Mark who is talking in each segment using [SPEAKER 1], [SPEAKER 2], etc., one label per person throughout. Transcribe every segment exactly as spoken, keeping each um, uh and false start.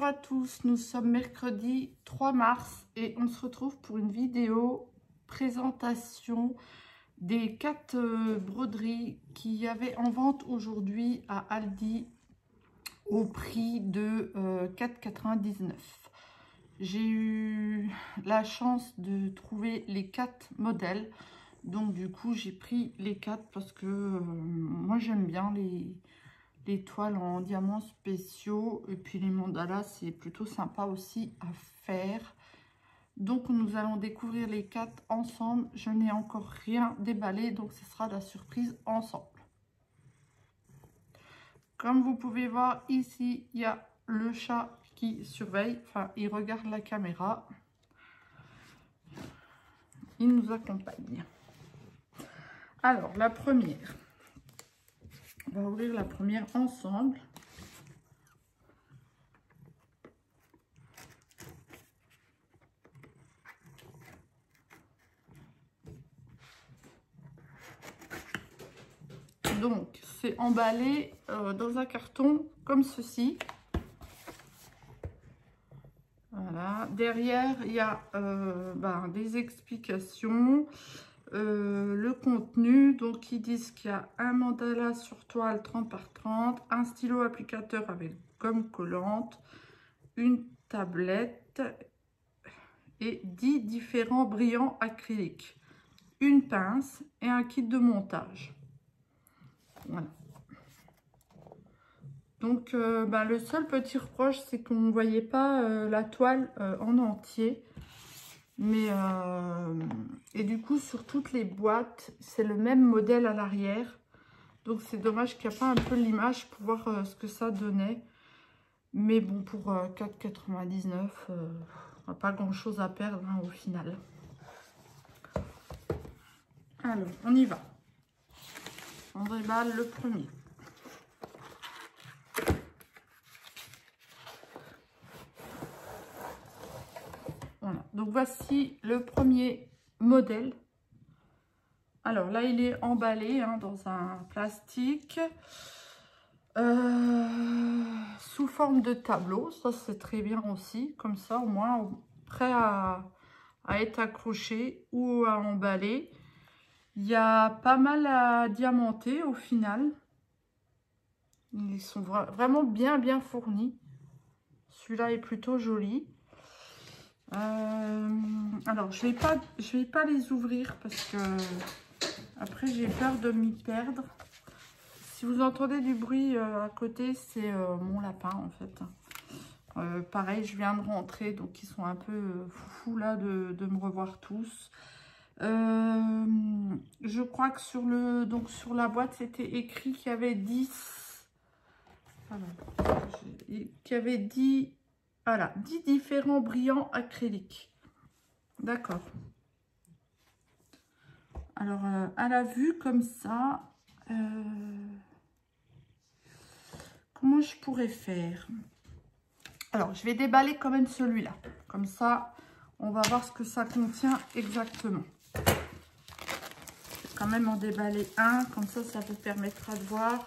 [SPEAKER 1] Bonjour à tous, nous sommes mercredi trois mars et on se retrouve pour une vidéo présentation des quatre euh, broderies qu'il y avait en vente aujourd'hui à Aldi au prix de euh, quatre euros quatre-vingt-dix-neuf. J'ai eu la chance de trouver les quatre modèles, donc du coup j'ai pris les quatre parce que euh, moi j'aime bien les... les toiles en diamants spéciaux et puis les mandalas, c'est plutôt sympa aussi à faire. Donc nous allons découvrir les quatre ensemble. Je n'ai encore rien déballé, donc ce sera la surprise ensemble. Comme vous pouvez voir ici, il y a le chat qui surveille, enfin il regarde la caméra. Il nous accompagne. Alors la première, on va ouvrir la première ensemble. Donc, c'est emballé euh, dans un carton comme ceci. Voilà. Derrière, il y a euh, ben, des explications, euh, le contenu. Donc, ils disent qu'il y a un mandala sur toile trente par trente, un stylo applicateur avec gomme collante, une tablette et dix différents brillants acryliques, une pince et un kit de montage. Voilà. Donc, euh, bah, le seul petit reproche, c'est qu'on ne voyait pas euh, la toile euh, en entier. Mais, euh, et du coup, sur toutes les boîtes, c'est le même modèle à l'arrière. Donc, c'est dommage qu'il n'y a pas un peu l'image pour voir euh, ce que ça donnait. Mais bon, pour euh, quatre euros quatre-vingt-dix-neuf, euh, on n'a pas grand-chose à perdre hein, au final. Alors, on y va. On déballe le premier. Voilà, donc voici le premier modèle. Alors là, il est emballé hein, dans un plastique euh, sous forme de tableau. Ça, c'est très bien aussi. Comme ça, au moins, prêt à, à être accroché ou à emballer. Il y a pas mal à diamanter au final. Ils sont vra vraiment bien, bien fournis. Celui-là est plutôt joli. Euh, alors, je vais pas, je vais pas les ouvrir parce que après j'ai peur de m'y perdre. Si vous entendez du bruit euh, à côté, c'est euh, mon lapin en fait. Euh, pareil, je viens de rentrer, donc ils sont un peu euh, foufous là de, de me revoir tous. Euh, je crois que sur le, donc sur la boîte, c'était écrit qu'il y avait dix. Voilà, qu'il y avait dix. Voilà, dix différents brillants acryliques. D'accord. Alors, euh, à la vue, comme ça, euh, comment je pourrais faire? Alors, je vais déballer quand même celui-là. Comme ça, on va voir ce que ça contient exactement. Je vais quand même en déballer un. Comme ça, ça vous permettra de voir.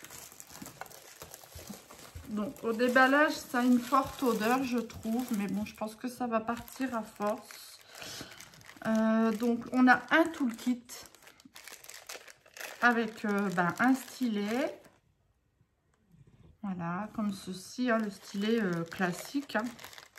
[SPEAKER 1] Donc, au déballage, ça a une forte odeur, je trouve. Mais bon, je pense que ça va partir à force. Euh, donc, on a un toolkit avec euh, ben, un stylet. Voilà, comme ceci, hein, le stylet euh, classique. Hein.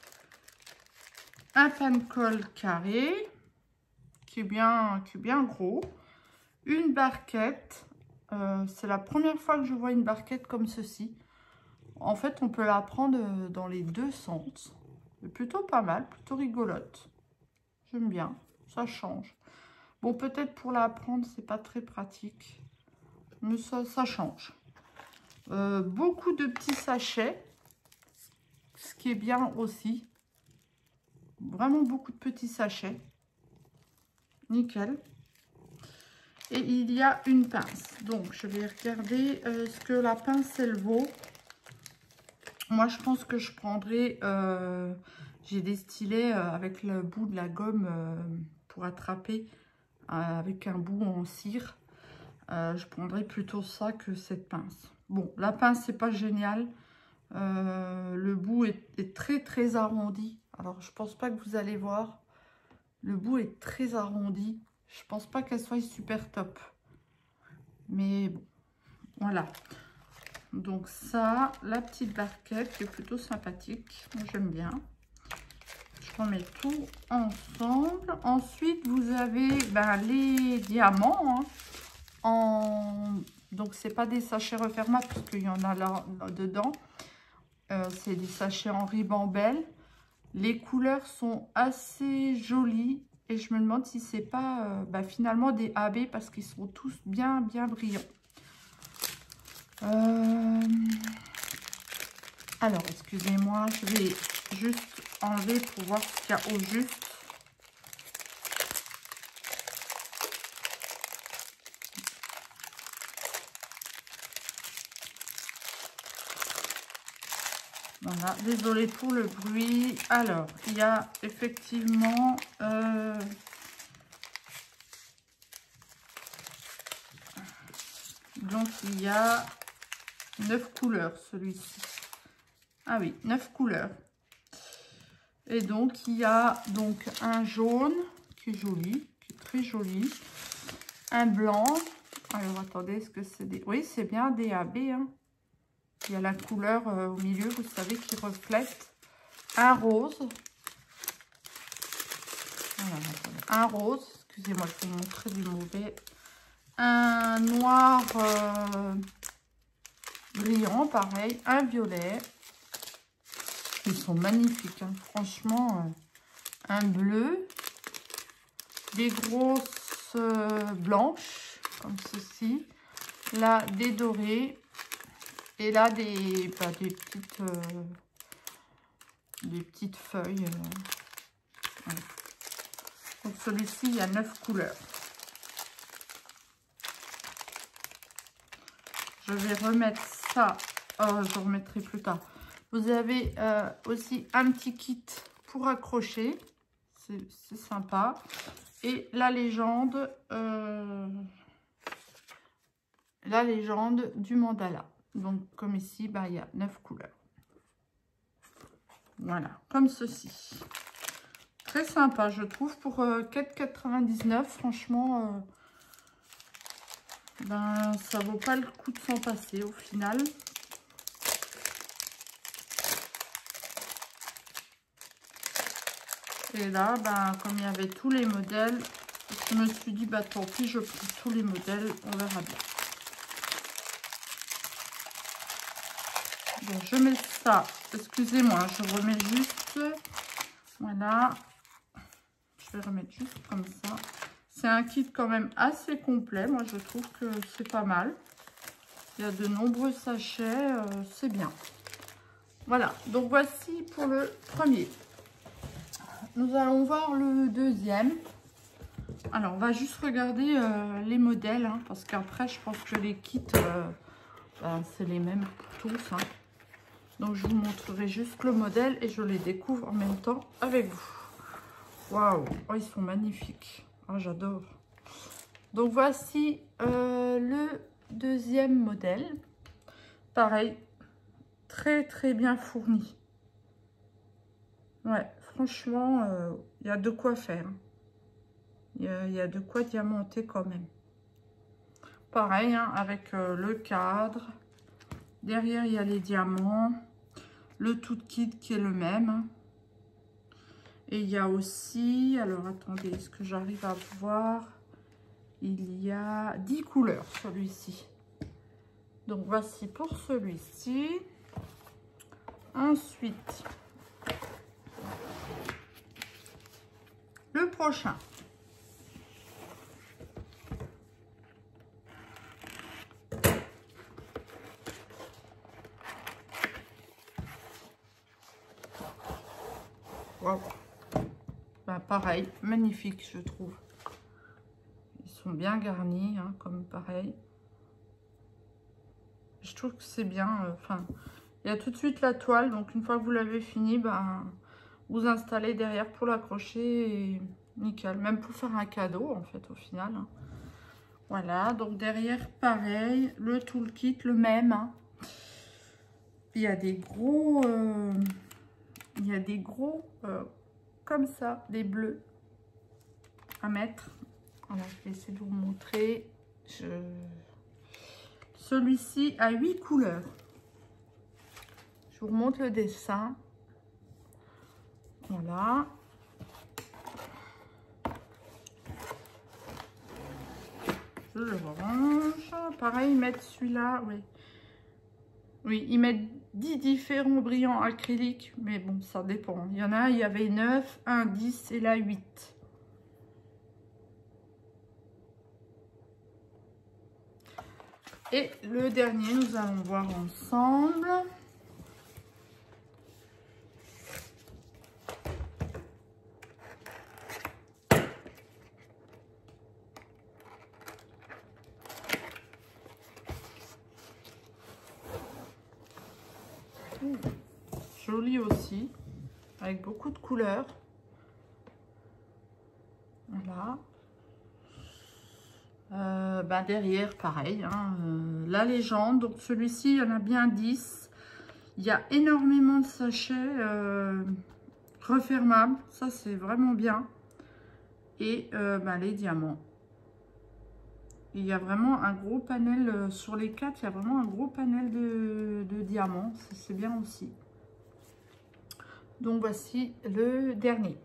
[SPEAKER 1] Un pan-colle carré, qui est, bien, qui est bien gros. Une barquette. Euh, C'est la première fois que je vois une barquette comme ceci. En fait, on peut la prendre dans les deux sens. C'est plutôt pas mal, plutôt rigolote. J'aime bien, ça change. Bon, peut-être pour la prendre, c'est pas très pratique. Mais ça, ça change. Euh, beaucoup de petits sachets. Ce qui est bien aussi. Vraiment beaucoup de petits sachets. Nickel. Et il y a une pince. Donc, je vais regarder euh, ce que la pince, elle vaut. Moi, je pense que je prendrai... Euh, j'ai des stylets euh, avec le bout de la gomme euh, pour attraper euh, avec un bout en cire. Euh, je prendrai plutôt ça que cette pince. Bon, la pince, c'est pas génial. Euh, le bout est, est très très arrondi. Alors je pense pas que vous allez voir. Le bout est très arrondi. Je pense pas qu'elle soit super top. Mais bon, voilà. Donc ça, la petite barquette qui est plutôt sympathique. Moi j'aime bien. Je remets tout ensemble. Ensuite vous avez ben, les diamants. Hein, en... Donc c'est pas des sachets refermables parce qu'il y en a là, là dedans. Euh, c'est des sachets en ribambelle. Les couleurs sont assez jolies et je me demande si c'est pas euh, bah, finalement des A B parce qu'ils sont tous bien bien brillants. Euh... Alors excusez-moi, je vais juste enlever pour voir ce qu'il y a au juste. Voilà, désolée pour le bruit. Alors, il y a effectivement... Euh, donc, il y a neuf couleurs, celui-ci. Ah oui, neuf couleurs. Et donc, il y a donc un jaune, qui est joli, qui est très joli. Un blanc. Alors, attendez, est-ce que c'est des... Oui, c'est bien des A B, hein. Il y a la couleur euh, au milieu, vous savez, qui reflète. Un rose. Voilà, un rose. Excusez-moi, je vais vous montrer du mauvais. Un noir euh, brillant, pareil. Un violet. Ils sont magnifiques, hein. Franchement. Euh, un bleu. Des grosses euh, blanches, comme ceci. Là, des dorés. Et là, des, bah, des, petites, euh, des petites feuilles. Euh, voilà. Donc, celui-ci, il y a neuf couleurs. Je vais remettre ça. Oh, je remettrai plus tard. Vous avez euh, aussi un petit kit pour accrocher. C'est sympa. Et la légende, euh, la légende du mandala. Donc, comme ici, bah, il y a neuf couleurs. Voilà, comme ceci. Très sympa, je trouve, pour euh, quatre quatre-vingt-dix-neuf. Franchement, euh, ben, ça vaut pas le coup de s'en passer au final. Et là, ben, comme il y avait tous les modèles, je me suis dit, bah tant pis, je prends tous les modèles, on verra bien. Bon, je mets ça, excusez-moi, je remets juste, voilà, je vais remettre juste comme ça. C'est un kit quand même assez complet, moi je trouve que c'est pas mal. Il y a de nombreux sachets, euh, c'est bien. Voilà, donc voici pour le premier. Nous allons voir le deuxième. Alors, on va juste regarder euh, les modèles, hein, parce qu'après, je pense que les kits, euh, ben, c'est les mêmes pour tous. Hein. Donc, je vous montrerai juste le modèle et je les découvre en même temps avec vous. Waouh, oh, ils sont magnifiques. Oh, j'adore. Donc, voici euh, le deuxième modèle. Pareil, très, très bien fourni. Ouais, franchement, il euh, y a de quoi faire. Il y, y a de quoi diamanter quand même. Pareil, hein, avec euh, le cadre. Derrière, il y a les diamants. Le tout kit qui est le même. Et il y a aussi... Alors, attendez, est-ce que j'arrive à voir? Il y a dix couleurs, celui-ci. Donc, voici pour celui-ci. Ensuite, le prochain. Wow. Ben, pareil, magnifique, je trouve. Ils sont bien garnis, hein, comme pareil. Je trouve que c'est bien. Enfin, euh, il y a tout de suite la toile. Donc, une fois que vous l'avez fini, ben, vous installez derrière pour l'accrocher. Et nickel. Même pour faire un cadeau, en fait, au final. Hein. Voilà. Donc, derrière, pareil. Le toolkit, le même. Hein. il y a des gros, euh, il y a des gros euh, comme ça, des bleus à mettre. Alors, je vais essayer de vous montrer. Je... Celui-ci a huit couleurs. Je vous remonte le dessin. Voilà. Je le range. Pareil, ils mettent celui-là, oui. Oui, ils mettent dix différents brillants acryliques, mais bon, ça dépend. Il y en a, il y avait neuf, un, dix et là huit. Et le dernier, nous allons voir ensemble. Joli aussi, avec beaucoup de couleurs. Voilà. Euh, ben derrière, pareil, hein, euh, la légende. Donc celui-ci, il y en a bien dix. Il y a énormément de sachets euh, refermables. Ça, c'est vraiment bien. Et euh, ben, les diamants. Il y a vraiment un gros panel euh, sur les quatre. Il y a vraiment un gros panel de, de diamants. C'est bien aussi. Donc voici le dernier.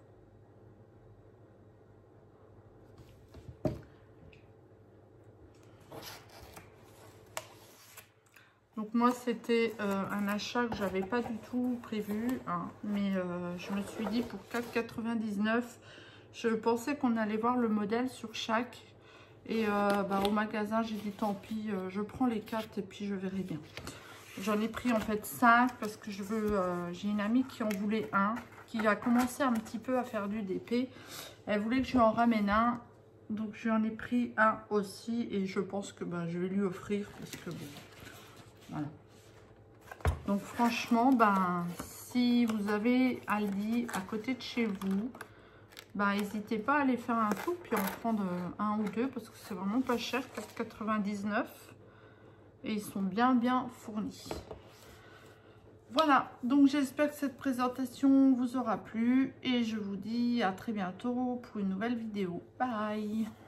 [SPEAKER 1] Donc moi c'était euh, un achat que j'avais pas du tout prévu, hein, mais euh, je me suis dit pour quatre quatre-vingt-dix-neuf, je pensais qu'on allait voir le modèle sur chaque. Et euh, bah, au magasin j'ai dit tant pis, euh, je prends les quatre et puis je verrai bien. J'en ai pris en fait cinq parce que je veux, euh, j'ai une amie qui en voulait un, qui a commencé un petit peu à faire du D P. Elle voulait que je lui en ramène un, donc je lui en ai pris un aussi et je pense que bah, je vais lui offrir parce que bon, voilà. Donc franchement, ben, si vous avez Aldi à côté de chez vous, ben, n'hésitez pas à aller faire un tour puis en prendre un ou deux parce que c'est vraiment pas cher, quatre quatre-vingt-dix-neuf. Et ils sont bien bien fournis. Voilà, donc j'espère que cette présentation vous aura plu et je vous dis à très bientôt pour une nouvelle vidéo. Bye!